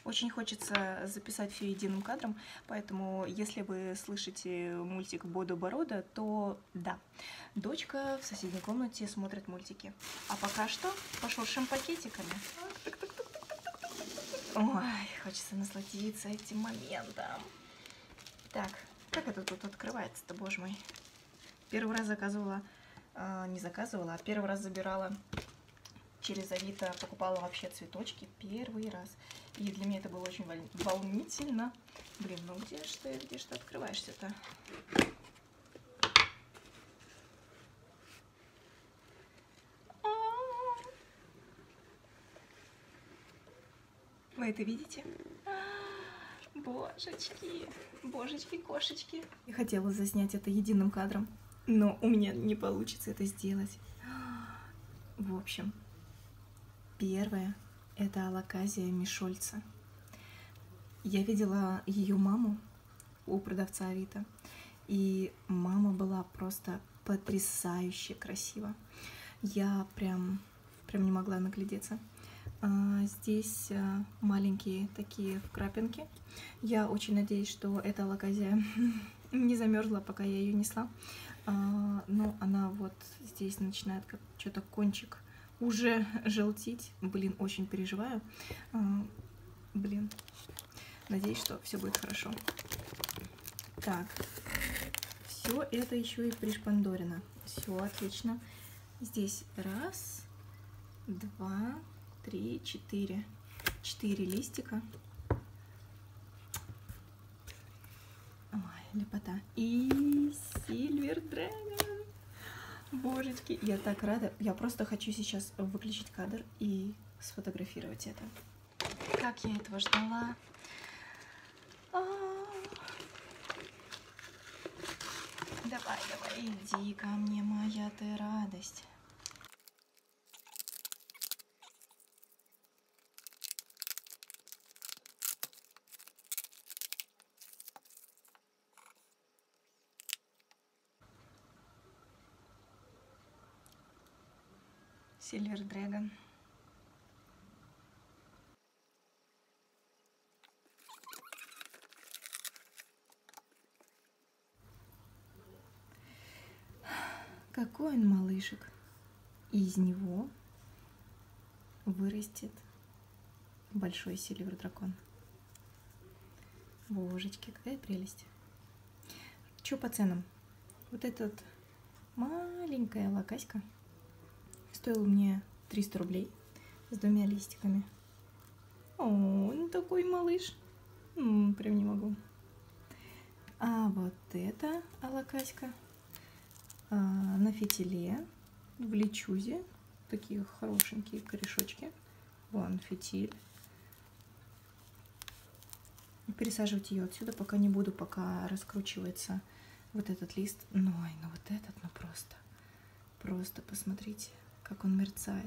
Очень хочется записать все единым кадром, поэтому если вы слышите мультик Бодо-Борода, то да, дочка в соседней комнате смотрит мультики. А пока что пошуршим пакетиками. Ой, хочется насладиться этим моментом. Так, как это тут открывается-то, боже мой? Первый раз заказывала, не заказывала, а первый раз забирала через Авито, покупала вообще цветочки первый раз. И для меня это было очень волнительно. Блин, ну где ж ты открываешься-то? Вы это видите? Божечки, божечки, кошечки. Я хотела заснять это единым кадром, но у меня не получится это сделать. В общем, первое — это алаказия Мишольца. Я видела ее маму у продавца Авито, и мама была просто потрясающе красива. Я прям не могла наглядеться. Здесь маленькие такие вкрапинки. Я очень надеюсь, что эта алаказия не замерзла, пока я ее несла. Но она вот здесь начинает как что-то кончик уже желтить. Блин, очень переживаю. Блин, надеюсь, что все будет хорошо. Так, все это еще и пришпандорено. Все отлично. Здесь раз, два, 3, 4. 4 листика. Ой, лепота. И Silver Dragon. Божечки, я так рада. Я просто хочу сейчас выключить кадр и сфотографировать это. Как я этого ждала. Давай, иди ко мне, моя ты радость. Silver Dragon. Какой он малышек. И из него вырастет большой Silver дракон. Божечки, какая прелесть. Что по ценам? Вот этот маленькая лакаська стоила мне 300 рублей с 2 листиками. О, он такой малыш. Прям не могу. А вот эта алакаська на фитиле, в личузе. Такие хорошенькие корешочки. Вон фитиль. Пересаживать ее отсюда пока не буду, пока раскручивается вот этот лист. Ну вот этот, ну просто посмотрите, как он мерцает.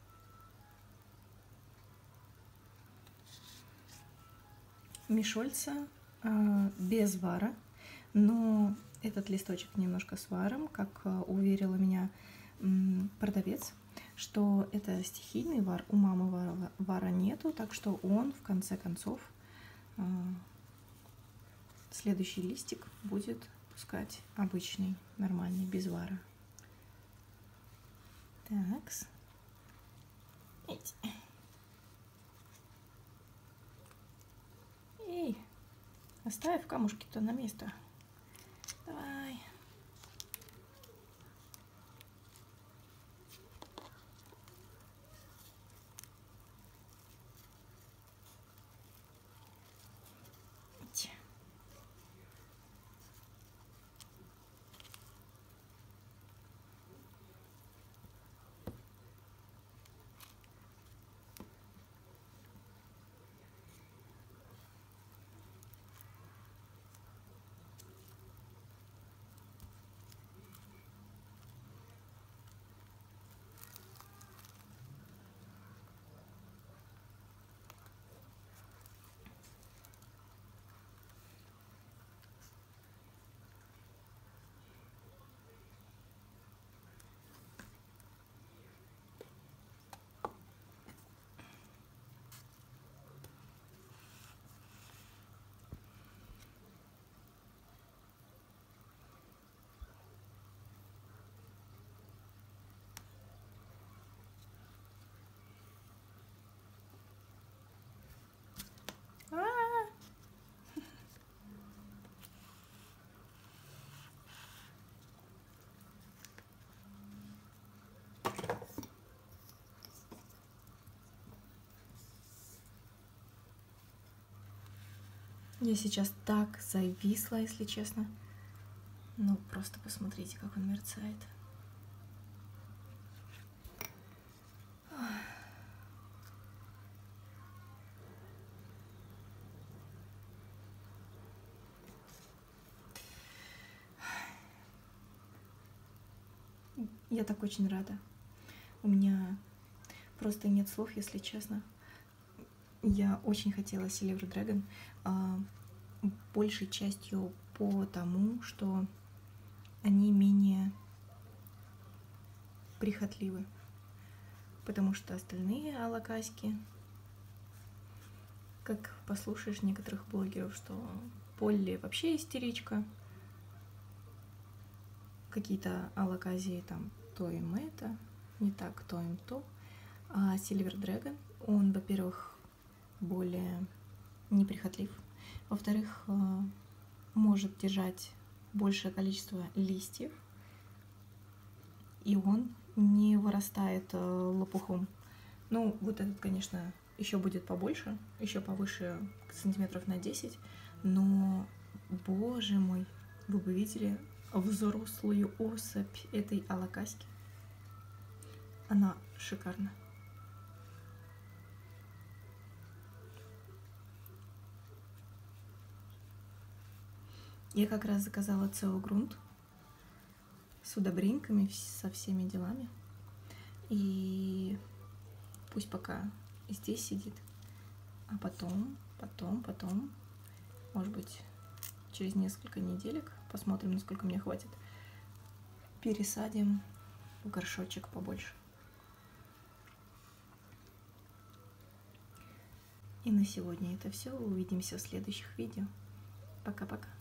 Мишольца без вара, но этот листочек немножко с варом, как уверила меня продавец, что это стихийный вар, у мамы вара нету, так что он в конце концов следующий листик будет пускать обычный, нормальный, без вара. Такс. Эй, оставь камушки-то на место. Давай. Я сейчас так зависла, если честно. Ну, просто посмотрите, как он мерцает. Я так очень рада. У меня просто нет слов, если честно. Я очень хотела Silver Dragon, большей частью потому, что они менее прихотливы. Потому что остальные алакаськи, как послушаешь некоторых блогеров, что Полли вообще истеричка, какие-то алаказии там то им это, не так, то им то. А Silver Dragon, он, во-первых, более неприхотлив, во-вторых, может держать большее количество листьев, и он не вырастает лопухом. Ну, вот этот, конечно, еще будет побольше, еще повыше сантиметров на 10, но, боже мой, вы бы видели взрослую особь этой алакаськи. Она шикарна. Я как раз заказала Цеогрунт с удобреньками, со всеми делами. И пусть пока здесь сидит, а потом, может быть, через несколько неделек, посмотрим, насколько мне хватит, пересадим в горшочек побольше. И на сегодня это все. Увидимся в следующих видео. Пока-пока.